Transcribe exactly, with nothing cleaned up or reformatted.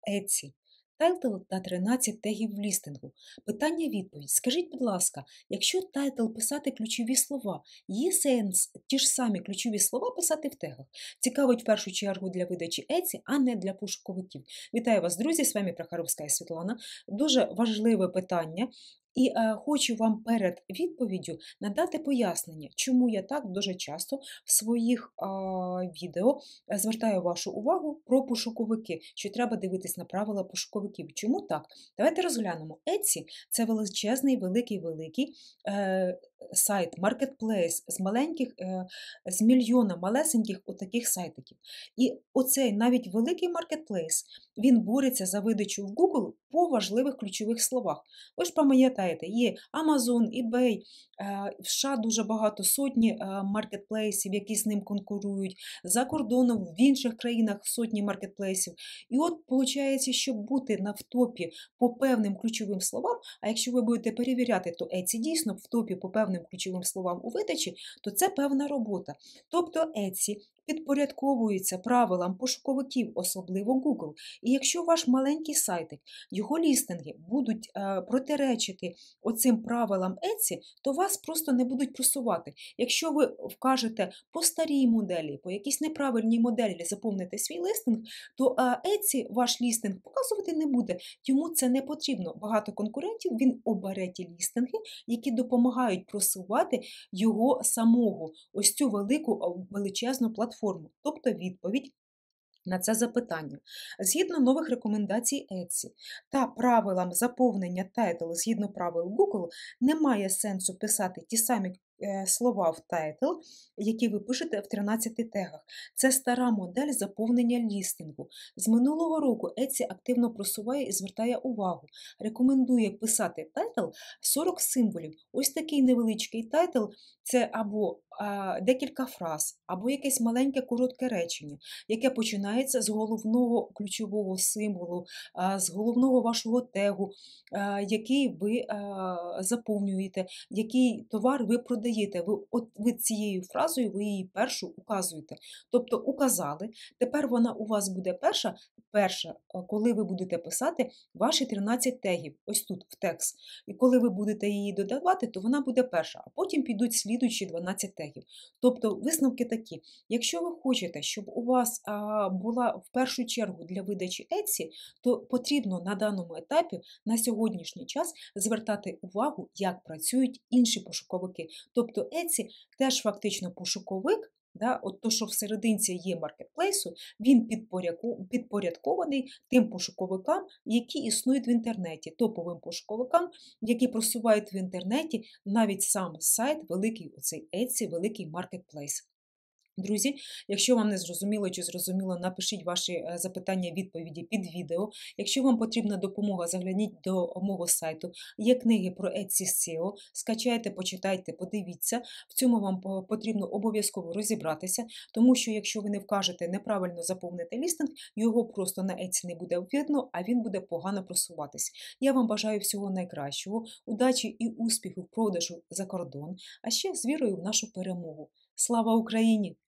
Etsy. Тайтл та тринадцять тегів в лістингу. Питання-відповідь. Скажіть, будь ласка, якщо тайтл писати ключові слова, є сенс ті ж самі ключові слова писати в тегах? Цікавить в першу чергу для видачі Etsy, а не для пошуковиків. Вітаю вас, друзі! З вами Прохоровська Світлана. Дуже важливе питання. І е, хочу вам перед відповіддю надати пояснення, чому я так дуже часто в своїх е, відео звертаю вашу увагу про пошуковики, що треба дивитись на правила пошуковиків. Чому так? Давайте розглянемо. Etsy – це величезний, великий-великий е, сайт, маркетплейс з маленьких, е, з мільйона малесеньких отаких сайтиків. І оцей навіть великий маркетплейс, він бореться за видачу в Google по важливих ключових словах. Ви ж пам'ятаєте, є Amazon, eBay, в США дуже багато, сотні маркетплейсів, які з ним конкурують, за кордоном, в інших країнах сотні маркетплейсів. І от, виходить, щоб бути на в топі по певним ключовим словам, а якщо ви будете перевіряти, то Etsy дійсно в топі по певним ключовим словам у видачі, то це певна робота. Тобто Etsy підпорядковується правилам пошуковиків, особливо Google. І якщо ваш маленький сайтик, його лістинги будуть е, протиречити оцим правилам Etsy, то вас просто не будуть просувати. Якщо ви вкажете по старій моделі, по якійсь неправильній моделі заповните свій лістинг, то е, Etsy ваш лістинг показувати не буде. Йому це не потрібно. Багато конкурентів, він обере ті лістинги, які допомагають просувати його самого, ось цю велику величезну платформу. Тобто відповідь на це запитання. Згідно нових рекомендацій Etsy та правилам заповнення тайтлу згідно правил Google, немає сенсу писати ті самі слова в тайтл, які ви пишете в тринадцяти тегах. Це стара модель заповнення лістингу. З минулого року Etsy активно просуває і звертає увагу. Рекомендує писати тайтл сорок символів. Ось такий невеличкий тайтл – це або а, декілька фраз, або якесь маленьке коротке речення, яке починається з головного ключового символу, а, з головного вашого тегу, а, який ви а, заповнюєте, який товар ви продаєте. Ви, от, ви цією фразою, ви її першу указуєте. Тобто указали, тепер вона у вас буде перша, перша, коли ви будете писати ваші тринадцять тегів, ось тут в текст. І коли ви будете її додавати, то вона буде перша, а потім підуть слідуючі дванадцять тегів. Тобто висновки такі. Якщо ви хочете, щоб у вас а, була в першу чергу для видачі Etsy, то потрібно на даному етапі, на сьогоднішній час, звертати увагу, як працюють інші пошуковики. Тобто Etsy теж фактично пошуковик, да, от то, що всерединці є маркетплейсу, він підпорядкований тим пошуковикам, які існують в інтернеті, топовим пошуковикам, які просувають в інтернеті навіть сам сайт, великий оцей Etsy, великий маркетплейс. Друзі, якщо вам не зрозуміло чи зрозуміло, напишіть ваші запитання, відповіді під відео. Якщо вам потрібна допомога, загляніть до мого сайту. Є книги про Etsy сео. Скачайте, почитайте, подивіться. В цьому вам потрібно обов'язково розібратися, тому що якщо ви не вкажете неправильно заповнити лістинг, його просто на Etsy не буде видно, а він буде погано просуватись. Я вам бажаю всього найкращого, удачі і успіху в продажу за кордон, а ще з вірою в нашу перемогу. Слава Україні!